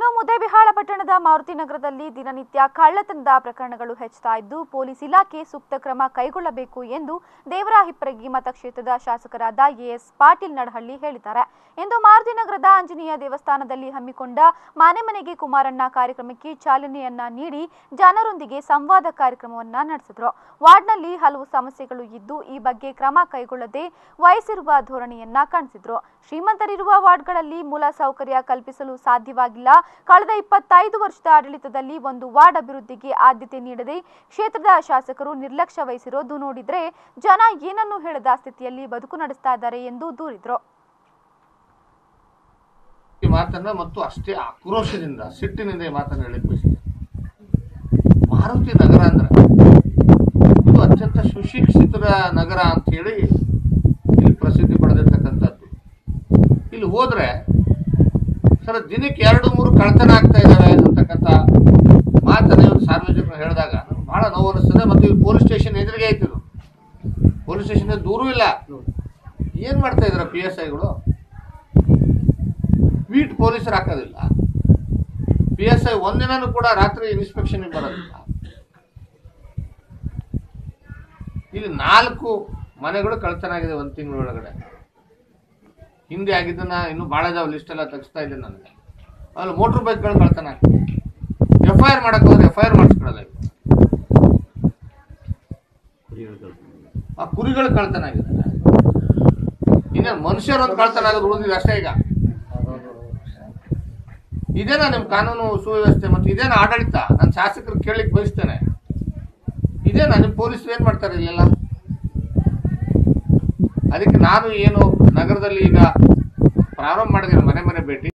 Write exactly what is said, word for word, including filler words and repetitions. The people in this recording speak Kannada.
ಮುದ್ದೇಬಿಹಾಳ ಪಟ್ಟಣದ ಮಾರುತಿ ನಗರದಲ್ಲಿ ದಿನನಿತ್ಯ ಕಳ್ಳತನದ ಪ್ರಕರಣಗಳು ಹೆಚ್ಚುತ್ತಾ ಇದ್ದು ಪೊಲೀಸ್ ಇಲಾಖೆ ಸೂಕ್ತ ಕ್ರಮ ಕೈಗೊಳ್ಳಬೇಕು ಎಂದು ದೇವರಾಹಿಪ್ಪರಗಿ ಮತಕ್ಷೇತ್ರದ ಶಾಸಕರಾದ ಎಎಸ್ ಪಾಟೀಲ್ ನಡಹಳ್ಳಿ ಹೇಳಿದ್ದಾರೆ. ಇಂದು ಮಾರುತಿ ನಗರದ ಆಂಜನೇಯ ದೇವಸ್ಥಾನದಲ್ಲಿ ಹಮ್ಮಿಕೊಂಡ ಮನೆ ಮನೆಗೆ ಕುಮಾರಣ್ಣ ಕಾರ್ಯಕ್ರಮಕ್ಕೆ ಚಾಲನೆಯನ್ನ ನೀಡಿ ಜನರೊಂದಿಗೆ ಸಂವಾದ ಕಾರ್ಯಕ್ರಮವನ್ನ ನಡೆಸಿದರು. ವಾರ್ಡ್ನಲ್ಲಿ ಹಲವು ಸಮಸ್ಯೆಗಳು ಇದ್ದು ಈ ಬಗ್ಗೆ ಕ್ರಮ ಕೈಗೊಳ್ಳದೆ ವಹಿಸಿರುವ ಧೋರಣೆಯನ್ನ ಕಾಣಿಸಿದ್ರು. ಶ್ರೀಮಂತರಿರುವ ವಾರ್ಡ್ಗಳಲ್ಲಿ ಮೂಲ ಸೌಕರ್ಯ ಕಲ್ಪಿಸಲು ಸಾಧ್ಯವಾಗಿಲ್ಲ. ಕಳೆದ ಇಪ್ಪತ್ತೈದು ವರ್ಷದ ಆಡಳಿತದಲ್ಲಿ ಒಂದು ವಾರ್ಡ್ ಅಭಿವೃದ್ಧಿಗೆ ಆದ್ಯತೆ ನೀಡದೆ ಕ್ಷೇತ್ರದ ಶಾಸಕರು ನಿರ್ಲಕ್ಷ್ಯ ವಹಿಸಿರೋದು ನೋಡಿದ್ರೆ ಜನ ಏನನ್ನೂ ಹೇಳದ ಸ್ಥಿತಿಯಲ್ಲಿ ಬದುಕು ನಡೆಸ್ತಾ ಇದ್ದಾರೆ ಎಂದು ದೂರಿದ್ರು. ಮಾತನ್ನ ಮತ್ತು ಅಷ್ಟೇ ಆಕ್ರೋಶದಿಂದ ಸಿಟ್ಟಿನಿಂದ ಈ ಮಾತನ್ನ ಹೇಳಕ್ ಬಯಸಿದೆ. ಮಾರುತಿ ನಗರ ಅಂದ್ರೆ ಇದು ಅತ್ಯಂತ ಸುಶಿಕ್ಷಿತರ ನಗರ ಅಂತ ಹೇಳಿ ಇಲ್ಲಿ ಪ್ರಸಿದ್ಧಿ ಪಡೆದಿರ್ತಕ್ಕಂಥದ್ದು. ಇಲ್ಲಿ ಹೋದ್ರೆ ಸರ್ ದಿನಕ್ಕೆ ಎರಡು ಮೂರು ಕಳ್ತನ ಆಗ್ತಾ ಇದ್ದಾವೆ ಅಂತಕ್ಕಂಥ ಮಾತನ್ನ ಇವರು ಸಾರ್ವಜನಿಕರು ಹೇಳಿದಾಗ ಬಹಳ ನೋವು ಅನಿಸ್ತದೆ. ಮತ್ತು ಇಲ್ಲಿ ಪೊಲೀಸ್ ಸ್ಟೇಷನ್ ಎದುರಿಗೆ ಆಯ್ತಿದ್ರು, ಪೊಲೀಸ್ ಸ್ಟೇಷನ್ ದೂರೂ ಇಲ್ಲ. ಏನ್ ಮಾಡ್ತಾ ಇದಾರೆ ಪಿ ಎಸ್ ಐಗಳು? ಬೀಟ್ ಪೊಲೀಸರು ಹಾಕೋದಿಲ್ಲ. ಪಿ ಎಸ್ ಐ ಒಂದಿನೂ ಕೂಡ ರಾತ್ರಿ ಇನ್ಸ್ಪೆಕ್ಷನ್ ಬರೋದಿಲ್ಲ. ಇಲ್ಲಿ ನಾಲ್ಕು ಮನೆಗಳು ಕಳ್ತನ ಆಗಿದೆ ಒಂದು ತಿಂಗಳೊಳಗಡೆ. ಹಿಂದೆ ಆಗಿದ್ದನ್ನ ಇನ್ನು ಬಹಳ ಇದಾವೆ, ಲಿಸ್ಟ್ ಎಲ್ಲ ತೆಗಿಸ್ತಾ ಇದ್ದೀನಿ ನನಗೆ. ಅಲ್ಲಿ ಮೋಟರ್ ಬೈಕ್ಗಳು ಕಳ್ತನ ಆಗ್ತದೆ. ಎಫ್ ಐ ಆರ್ ಮಾಡಕ್ ಹೋದ್ರೆ ಎಫ್ ಐ ಆರ್ ಮಾಡಿಸ್ಕೊಳ್ಳೋದ. ಆ ಕುರಿಗಳು ಕಳ್ತನ ಆಗಿದೆ. ಇನ್ನೇನು ಮನುಷ್ಯರೊಂದು ಕಳ್ತನ ಆಗೋದು ಉಳಿದಿದೆ ಅಷ್ಟೇ. ಈಗ ಇದೇನಾ ನಿಮ್ ಕಾನೂನು ಸುವ್ಯವಸ್ಥೆ ಮತ್ತು ಇದೇನಾ ಆಡಳಿತ? ನಾನು ಶಾಸಕರು ಕೇಳಲಿಕ್ಕೆ ಬಯಸ್ತೇನೆ, ಇದೇನಾ ನಿಮ್ ಪೊಲೀಸರು ಏನ್ ಮಾಡ್ತಾರೆ ಇಲ್ಲೆಲ್ಲ? ಅದಕ್ಕೆ ನಾನು ಏನು ನಗರದಲ್ಲಿ ಈಗ ಪ್ರಾರಂಭ ಮಾಡಿದ್ದೀನಿ ಮನೆ ಮನೆ ಭೇಟಿ.